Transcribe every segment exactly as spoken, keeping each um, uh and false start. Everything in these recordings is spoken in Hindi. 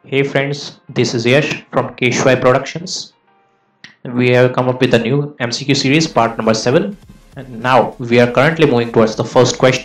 Hey friends, this is Yash from Keshvaya Productions. We have come up with a new M C Q series, part number seven. And now we are currently moving towards the first question.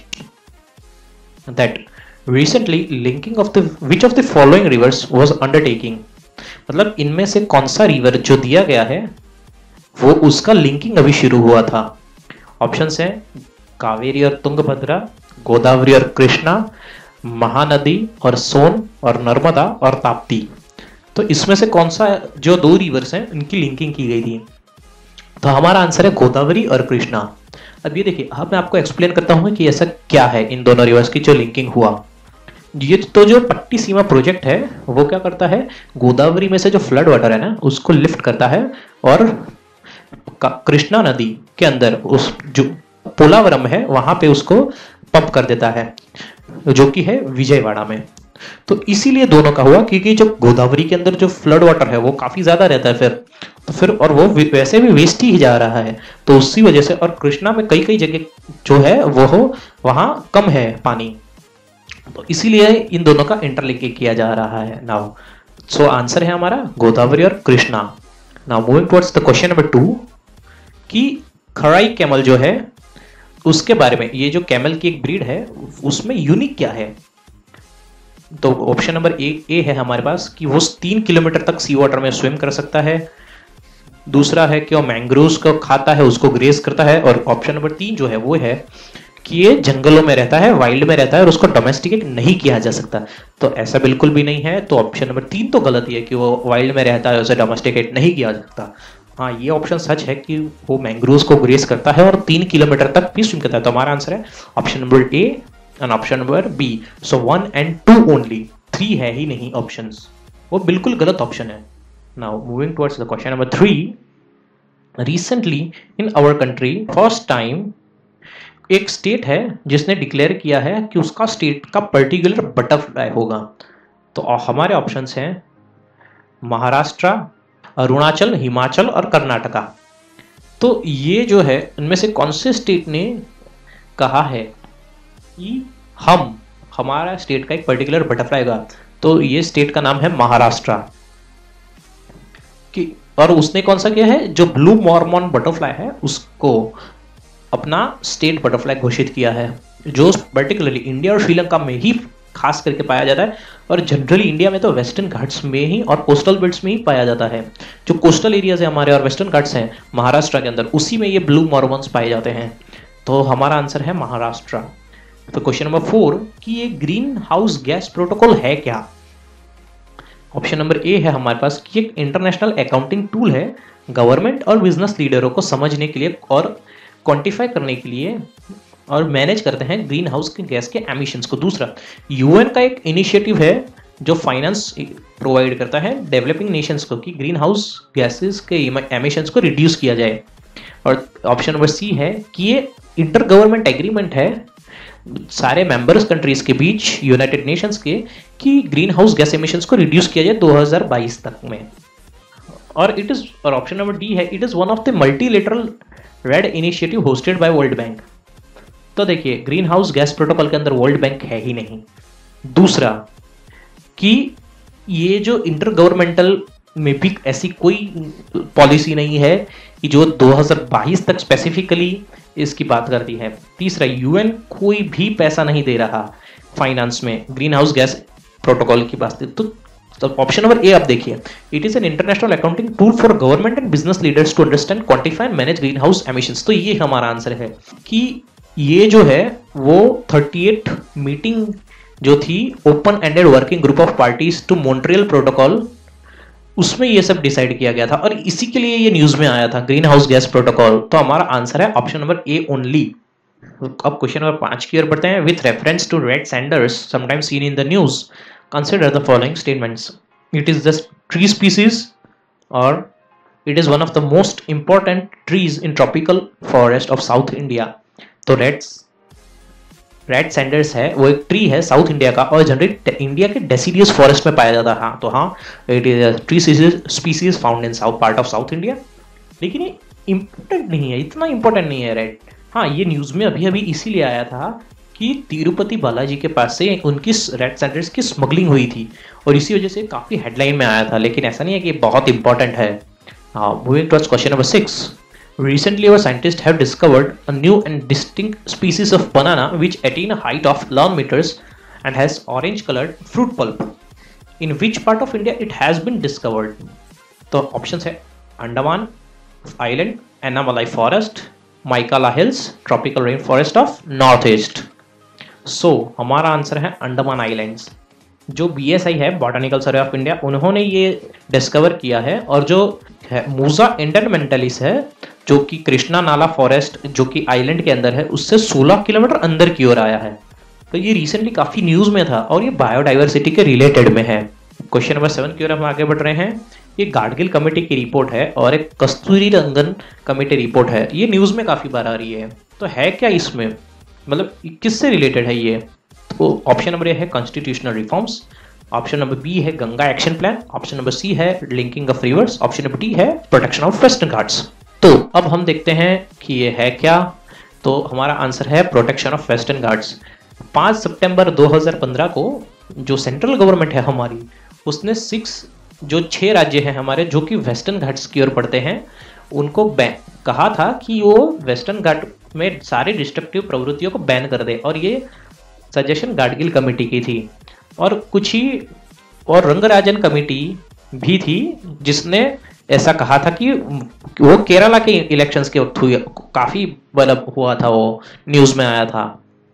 That recently linking of the which of the following rivers was undertaking. मतलब इनमें से कौन सा रिवर जो दिया गया है वो उसका लिंकिंग अभी शुरू हुआ था. ऑप्शंस हैं कावेरी और तुंगभद्रा, गोदावरी और कृष्णा, महानदी और सोन और नर्मदा और ताप्ती. तो इसमें से कौन सा जो दो रिवर्स हैं इनकी लिंकिंग की गई थी. तो हमारा आंसर है गोदावरी और कृष्णा. अब ये देखिए, अब मैं आपको एक्सप्लेन करता हूं कि ऐसा क्या है इन दोनों रिवर्स की जो लिंकिंग हुआ. ये तो जो पट्टी सीमा प्रोजेक्ट है वो क्या करता है, गोदावरी में से जो फ्लड वाटर है ना उसको लिफ्ट करता है और कृष्णा नदी के अंदर उस जो पोलावरम है वहां पे उसको पंप कर देता है, जो कि है विजयवाड़ा में. तो इसीलिए दोनों का हुआ क्योंकि जो गोदावरी के अंदर जो फ्लड वाटर है वो काफी ज्यादा रहता है फिर तो फिर और वो वैसे भी वेस्ट ही जा रहा है, तो उसी वजह से. और कृष्णा में कई कई जगह जो है वो हो वहां कम है पानी, तो इसीलिए इन दोनों का इंटरलिंकिंग किया जा रहा है. नाउ सो आंसर है हमारा गोदावरी और Krishna. Now moving towards the question number two कि खराई कैमल जो है उसके बारे में. ये जो कैमल की एक ब्रीड है उसमें यूनिक क्या है. तो ऑप्शन नंबर ए ए है हमारे पास कि वो तीन किलोमीटर तक सी वाटर में स्विम कर सकता है. दूसरा है कि वो मैंग्रोव्स को खाता है, उसको ग्रेज करता है. और ऑप्शन नंबर तीन जो है वो है कि ये जंगलों में रहता है, वाइल्ड में रहता है और उसको डोमेस्टिकेट नहीं किया जा सकता. तो ऐसा बिल्कुल भी नहीं है. तो ऑप्शन नंबर तीन तो गलत ही है कि वो वाइल्ड में रहता है, उसे डोमेस्टिकेट नहीं किया जा सकता. हाँ, ये ऑप्शन सच है कि वो मैंग्रोव्स को ग्रेज करता है और तीन किलोमीटर तक भी स्विम करता है. तो हमारा आंसर है option number A and option number B. So one and two only, three है ही नहीं ऑप्शंस, वो बिल्कुल गलत ऑप्शन है. Now moving towards the question number three. Recently in our country first time एक स्टेट है जिसने डिक्लेयर किया है कि उसका स्टेट का पर्टिकुलर बटरफ्लाई होगा. तो हमारे ऑप्शंस हैं महाराष्ट्र, अरुणाचल, हिमाचल और कर्नाटका. तो ये जो है इनमें से कौन से स्टेट ने कहा है कि हम हमारा स्टेट का एक पर्टिकुलर बटरफ्लाई होगा. तो ये स्टेट का नाम है महाराष्ट्र कि, और उसने कौन सा किया है, जो ब्लू मॉर्मोन बटरफ्लाई है उसको अपना स्टेट बटरफ्लाई घोषित किया है, जो पर्टिकुलरली इंडिया और श्रीलंका में ही खास करके पाया जाता है. और जनरली इंडिया में तो वेस्टर्न घाट्स में ही और कोस्टल बेल्ट्स में ही पाया जाता है. जो कोस्टल एरियाज है हमारे और वेस्टर्न घाट्स हैं महाराष्ट्र के अंदर, उसी में ये ब्लू मॉर्मोन्स पाए जाते हैं. तो हमारा आंसर है महाराष्ट्र. तो क्वेश्चन नंबर फोर कि ये ग्रीन हाउस गैस प्रोटोकॉल है क्या. ऑप्शन नंबर ए है हमारे पास कि एक इंटरनेशनल अकाउंटिंग टूल है गवर्नमेंट और बिजनेस लीडरों को समझने के लिए और क्वांटिफाई करने के लिए और मैनेज करते हैं ग्रीन हाउस के गैस के एमिशंस को. दूसरा, यूएन का एक इनिशिएटिव है जो फाइनेंस प्रोवाइड करता है डेवलपिंग नेशंस को कि ग्रीन हाउस गैसेस के एमिशंस को रिड्यूस किया जाए. और ऑप्शन नंबर सी है कि ये इंटर गवर्नमेंट एग्रीमेंट है सारे मेंबर्स कंट्रीज के बीच यूनाइटेड नेशंस के कि ग्रीन हाउस गैस एमिशंस को रिड्यूस किया जाए दो हज़ार बाईस तक में. और इट इज और ऑप्शन नंबर डी है it is one of the multilateral red initiative hosted by World Bank. तो देखिए, ग्रीन हाउस गैस प्रोटोकॉल के अंदर वर्ल्ड बैंक है ही नहीं. दूसरा कि ये जो इंटर गवर्नमेंटल में भी ऐसी कोई पॉलिसी नहीं है कि जो दो हज़ार बाईस तक स्पेसिफिकली इसकी बात करती है. तीसरा, यूएन कोई भी पैसा नहीं दे रहा फाइनेंस में ग्रीन हाउस गैस प्रोटोकॉल की बात. तो ऑप्शन नंबर ए आप देखिए, it is an international accounting tool for government and business leaders to understand, quantify and manage greenhouse emissions. तो ये हमारा आंसर है कि ये जो है वो अड़तीस मीटिंग जो थी open ended working group of parties to Montreal protocol, उसमें ये सब डिसाइड किया गया था और इसी के लिए ये न्यूज में आया था ग्रीन हाउस गैस प्रोटोकॉल. तो हमारा आंसर है ऑप्शन नंबर ए ओनली. अब क्वेश्चन नंबर पांच की ओर बढ़ते हैं. With reference to red sanders sometimes seen in the news, consider the following statements. It is the tree species और it is one of the most important trees in tropical forest of South India. तो रेड रेड सैंडर्स है वो एक ट्री है साउथ इंडिया का और जनरली इंडिया के डेसिडियस फॉरेस्ट में पाया जाता है. हाँ, तो हाँ, it is tree species found in south part of South India. लेकिन ये इंपॉर्टेंट नहीं है, इतना इंपॉर्टेंट नहीं है रेड. हाँ, ये न्यूज में अभी अभी इसीलिए आया था कि तिरुपति बालाजी के पास से उनकी रेड सैंडल्स की स्मगलिंग हुई थी और इसी वजह से काफ़ी हेडलाइन में आया था, लेकिन ऐसा नहीं है कि बहुत इंपॉर्टेंट है। Moving towards question number six. Recently, our scientists have discovered a new and distinct species of banana which attain a height of eleven meters and has orange-colored fruit pulp. In which part of India it has been discovered? तो ऑप्शन है Andaman island, Anamalai forest, Maikala hills, tropical rainforest of North East. So हमारा आंसर है अंडमान आइलैंड्स। जो बी एस आई है, बॉटनिकल सर्वे ऑफ इंडिया, उन्होंने ये डिस्कवर किया है। और जो है मूजा इंडरमेंटलिस है, जो कि कृष्णा नाला फॉरेस्ट जो कि आइलैंड के अंदर है, उससे सोलह किलोमीटर अंदर की ओर आया है। तो ये रिसेंटली काफी न्यूज में था और ये बायोडाइवर्सिटी के रिलेटेड में है। क्वेश्चन नंबर सेवन की ओर हम आगे बढ़ रहे हैं। ये गाडगिल कमेटी की रिपोर्ट है और एक कस्तूरी रंगन कमेटी रिपोर्ट है। ये न्यूज में काफी बार आ रही है। तो है क्या इसमें, मतलब किससे रिलेटेड है ये? तो ऑप्शन नंबर ए है constitutional reforms, option number B है Ganga action plan, option number C है linking of rivers, option number D है प्रोटेक्शन ऑफ वेस्टर्न घाट्स। तो अब हम देखते हैं कि ये है क्या। तो हमारा आंसर है प्रोटेक्शन ऑफ वेस्टर्न घाट्स। पाँच सितंबर दो हज़ार पंद्रह को जो सेंट्रल गवर्नमेंट है हमारी, उसने सिक्स जो छह राज्य हैं हमारे जो कि वेस्टर्न घाट्स की ओर पड़ते हैं, उनको बैन कहा था कि वो वेस्टर्न घाट में सारे डिस्ट्रक्टिव प्रवृत्तियों को बैन कर दे। और ये सजेशन गाडगिल कमेटी की थी। और कुछ ही और रंगराजन कमेटी भी थी जिसने ऐसा कहा था कि वो केरला के इलेक्शंस के वक्त हुई, काफी मतलब हुआ था, वो न्यूज में आया था।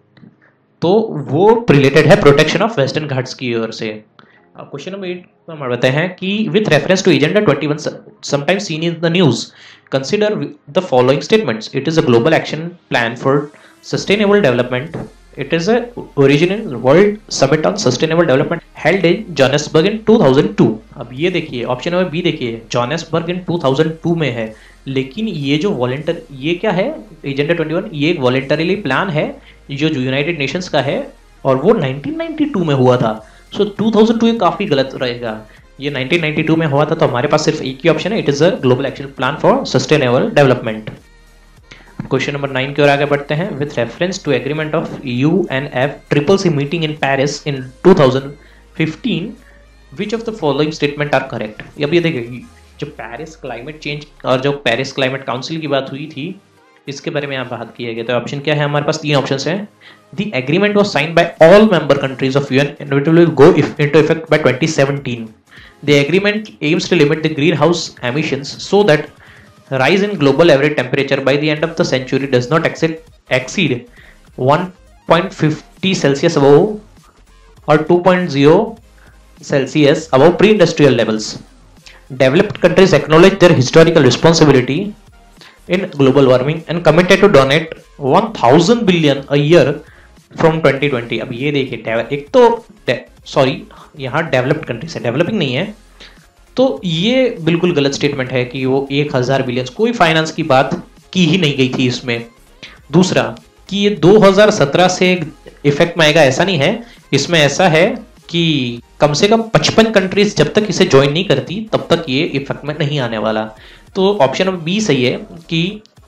तो वो रिलेटेड है प्रोटेक्शन ऑफ वेस्टर्न घाट्स की ओर से। क्वेश्चन नंबर एट हम बताते हैं कि with reference to agenda twenty one sometimes seen in the news, consider the following statements. It is a global action plan for sustainable development. It is a original World Summit on Sustainable Development held in Johannesburg in two thousand two. अब ये देखिए ऑप्शन नंबर बी देखिए, Johannesburg in two thousand two में है। लेकिन ये जो वॉलेंटर ये क्या है, एजेंडा ट्वेंटी वन, ये एक वॉलेंटरीली प्लान है जो यूनाइटेड नेशंस का है और वो नाइनटीन नाइंटी टू में हुआ था। So so, two thousand two ये काफी गलत रहेगा। ये नाइनटीन नाइंटी टू में हुआ था, तो हमारे पास सिर्फ एक ही ऑप्शन है, it is a global action plan for sustainable development. Question number nine की ओर आगे बढ़ते हैं। With reference to agreement of U N F triple C meeting in Paris in two thousand fifteen, which of the following statement are correct. अब ये देखिए, जो पेरिस क्लाइमेट चेंज और जो पेरिस क्लाइमेट काउंसिल की बात हुई थी, इसके बारे में यहाँ बात किया गया। तो ऑप्शन क्या है हमारे पास? तीन ऑप्शन है। The agreement was signed by all member countries of UN and it will go into effect by twenty seventeen. The agreement aims to limit the greenhouse emissions so that rise in global average temperature by the end of the century does not exceed exceed one point five zero Celsius above or two point zero Celsius above pre-industrial levels. Developed countries acknowledge their historical responsibility in global warming and committed to donate one thousand billion a year from twenty twenty. अब ये देखिए, एक तो सॉरी यहाँ डेवलप्ड कंट्रीज है, डेवलपिंग नहीं है। तो ये बिल्कुल गलत स्टेटमेंट है कि वो एक हजार बिलियन, कोई फाइनेंस की बात की ही नहीं गई थी इसमें। दूसरा कि ये दो हज़ार सत्रह से इफेक्ट में आएगा, ऐसा नहीं है। इसमें ऐसा है कि कम से कम पचपन कंट्रीज जब तक इसे ज्वाइन नहीं करती तब तक ये इफेक्ट में नहीं आने वाला। तो ऑप्शन नंबर बी सही है कि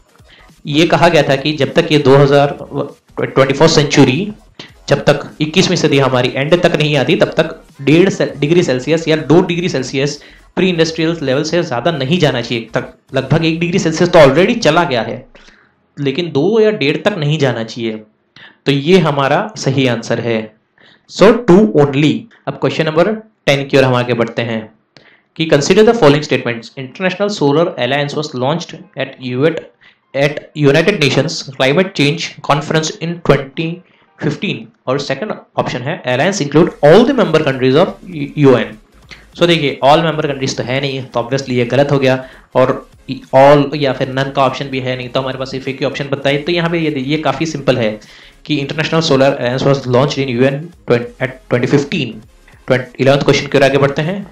ये कहा गया था कि जब तक ये दो हज़ार ट्वेंटी फर्स्ट सेंचुरी, जब तक इक्कीसवीं सदी हमारी एंड तक नहीं आती, तब तक डेढ़ डिग्री सेल्सियस या दो degree Celsius pre industrial level से ज्यादा नहीं जाना चाहिए। तक लगभग एक डिग्री सेल्सियस तो ऑलरेडी चला गया है, लेकिन दो या डेढ़ तक नहीं जाना चाहिए। तो ये हमारा सही आंसर है। So two only. अब क्वेश्चन नंबर टेन की ओर हम आगे बढ़ते हैं कि consider the following statements. International Solar Alliance was launched at UAT at United Nations climate change conference in twenty fifteen. और सेकंड ऑप्शन है alliance include all the member countries of UN. So देखिए, ऑल मेंबर कंट्रीज तो है नहीं, तो ऑब्वियसली ये गलत हो गया। और ऑल या फिर नन का ऑप्शन भी है नहीं, तो हमारे पास सिर्फ एक ही ऑप्शन बताइए। तो यहाँ पे ये ये काफी सिंपल है कि International Solar Alliance was launched in UN at twenty fifteen. Eleventh question की ओर आगे बढ़ते हैं।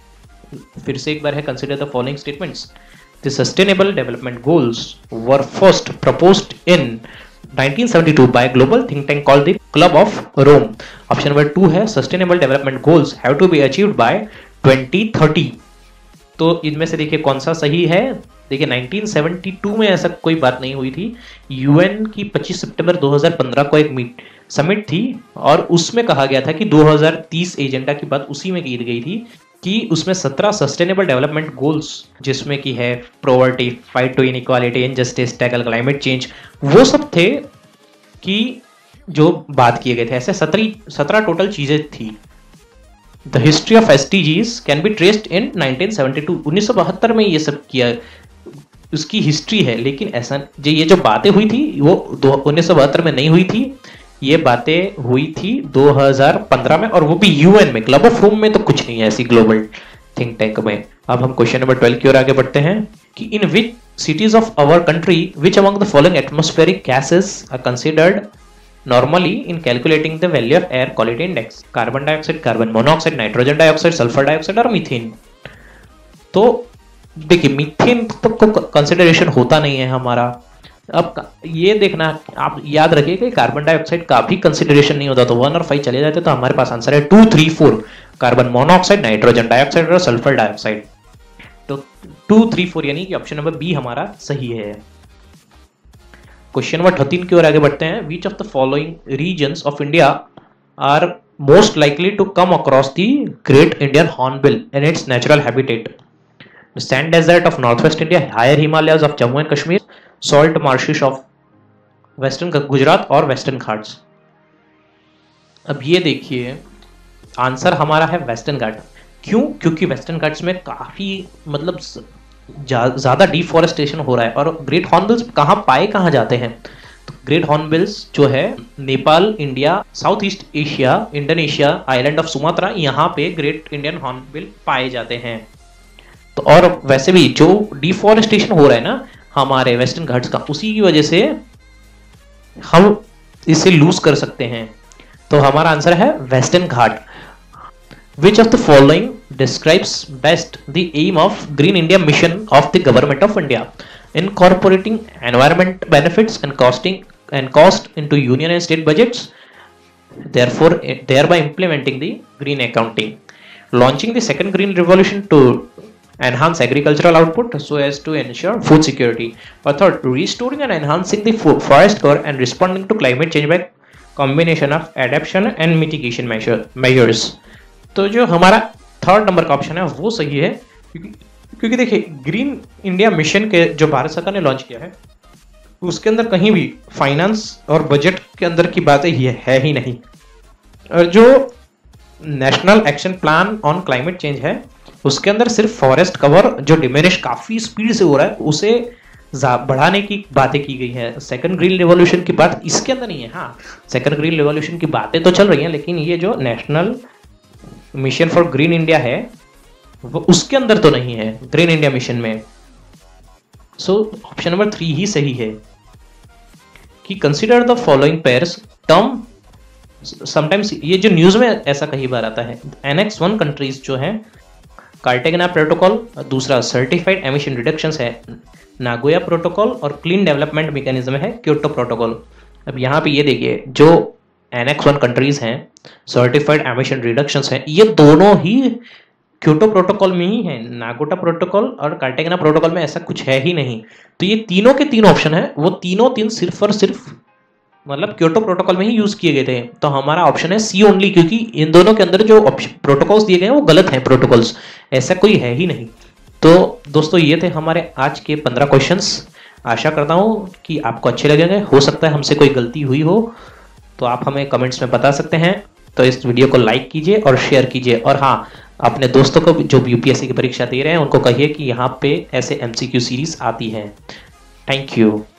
फिर से एक बार है, consider the following statements. The sustainable development goals were first proposed in nineteen seventy two by a global think tank called the Club of Rome. Option number two है sustainable development goals have to be achieved by twenty thirty. तो इनमें से देखिए कौन सा सही है। देखिए नाइनटीन सेवेंटी टू में ऐसा कोई बात नहीं हुई थी। यूएन की पच्चीस सितंबर दो हज़ार पंद्रह को एक मीट समिट थी और उसमें कहा गया था कि दो हज़ार तीस एजेंडा की बात उसी में की गई थी कि उसमें सत्रह सस्टेनेबल डेवलपमेंट गोल्स, जिसमें कि है poverty, fight to inequality, injustice, tackle climate change, वो सब थे कि जो बात किए गए थे। ऐसे सत्रह सत्रह टोटल चीजें थी। The history of SDGs can be traced in nineteen seventy two, उन्नीस सौ बहत्तर में ये सब किया, उसकी हिस्ट्री है। लेकिन ऐसा जो ये जो बातें हुई थी वो उन्नीस सौ बहत्तर में नहीं हुई थी, ये बातें हुई थी दो हज़ार पंद्रह में, और वो भी यूएन में। क्लब ऑफ रोम में तो कुछ नहीं है ऐसी ग्लोबल थिंक टैंक में। अब हम क्वेश्चन नंबर ट्वेल्व की ओर आगे बढ़ते हैं कि in which cities of our country which among the following atmospheric gases are considered normally in calculating the value of air quality index? Carbon dioxide, carbon monoxide, nitrogen dioxide, sulphur dioxide और मीथेन। तो देखिए मीथेन तो कंसिडरेशन होता नहीं है हमारा। अब ये देखना, आप याद रखिए कि कार्बन डाइऑक्साइड का भी कंसिडरेशन नहीं होता, तो वन और फाइव चले जाते तो हमारे पास आंसर है two three four, carbon monoxide, nitrogen dioxide और सल्फर डाइऑक्साइड। तो टू थ्री फोर यानी कि ऑप्शन नंबर बी हमारा सही है। क्वेश्चन नंबर थर्टीन की ओर आगे बढ़ते हैं। Which of the following regions of India are most likely to come across the great Indian hornbill in its natural habitat? Sand desert of north west India, higher Himalayas of Jammu and Kashmir, salt marshes of western Gujarat और वेस्टर्न घाट्स। अब ये देखिए आंसर हमारा है वेस्टर्न घाट। क्यों? क्योंकि वेस्टर्न घाट्स में काफी मतलब ज्यादा डिफॉरेस्टेशन हो रहा है। और ग्रेट हॉर्नबिल्स कहाँ पाए कहाँ जाते हैं? तो ग्रेट हॉर्नबिल्स जो है Nepal, India, south east Asia, Indonesia, island of Sumatra, यहाँ पे ग्रेट इंडियन हॉर्नबिल पाए जाते हैं। तो और वैसे भी जो डिफॉरेस्टेशन हो रहा है ना हमारे वेस्टर्न घाट्स का, उसी की वजह से हम इसे लूज कर सकते हैं। तो हमारा आंसर है western Ghat. Which of the following describes best the aim of green India mission of the government of India? Incorporating environment benefits and costing and cost into union and state budgets, therefore thereby implementing the green accounting, launching the second green revolution to enhance agricultural output so as to ensure food security, or third, restoring and enhancing the forest cover and responding to climate change by combination of adaptation and mitigation measure measures। तो जो हमारा थर्ड नंबर का ऑप्शन है वो सही है, क्योंकि क्योंकि देखिए ग्रीन इंडिया मिशन के जो भारत सरकार ने लॉन्च किया है उसके अंदर कहीं भी फाइनेंस और बजट के अंदर की बातें ये है ही नहीं। और जो national action plan on climate change है उसके अंदर सिर्फ फॉरेस्ट कवर जो डिमिनिश काफी स्पीड से हो रहा है उसे बढ़ाने की बातें की गई है। सेकंड ग्रीन रिवॉल्यूशन की बात इसके अंदर नहीं है। हाँ, सेकंड ग्रीन रिवॉल्यूशन की बातें तो चल रही हैं, लेकिन ये जो national mission for green India है वो उसके अंदर तो नहीं है ग्रीन इंडिया मिशन में। सो ऑप्शन नंबर थ्री ही सही है कि consider the following pairs term. Sometimes ये जो न्यूज में ऐसा कई बार आता है, एनेक्स वन कंट्रीज जो है कार्टेगना प्रोटोकॉल, दूसरा सर्टिफाइड एमिशन रिडक्शंस है नागोया प्रोटोकॉल, और क्लीन डेवलपमेंट मैकेनिज्म है क्योटो प्रोटोकॉल। अब यहाँ पे ये देखिए जो एनेक्स वन कंट्रीज हैं, सर्टिफाइड एमिशन रिडक्शंस हैं, ये दोनों ही क्योटो प्रोटोकॉल में ही है। नागोया प्रोटोकॉल और कार्टेगना प्रोटोकॉल में ऐसा कुछ है ही नहीं। तो ये तीनों के तीन ऑप्शन है वो तीनों तीन सिर्फ और सिर्फ मतलब क्योटो प्रोटोकॉल में ही यूज किए गए थे। तो हमारा ऑप्शन है सी ओनली, क्योंकि इन दोनों के अंदर जो प्रोटोकॉल्स दिए गए हैं वो गलत हैं प्रोटोकॉल्स, ऐसा कोई है ही नहीं। तो दोस्तों ये थे हमारे आज के पंद्रह क्वेश्चंस। आशा करता हूँ कि आपको अच्छे लगेंगे। हो सकता है हमसे कोई गलती हुई हो तो आप हमें कमेंट्स में बता सकते हैं। तो इस वीडियो को लाइक कीजिए और शेयर कीजिए, और हाँ अपने दोस्तों को जो यूपीएससी की परीक्षा दे रहे हैं उनको कहिए कि यहाँ पे ऐसे एमसीक्यू सीरीज आती है। Thank you.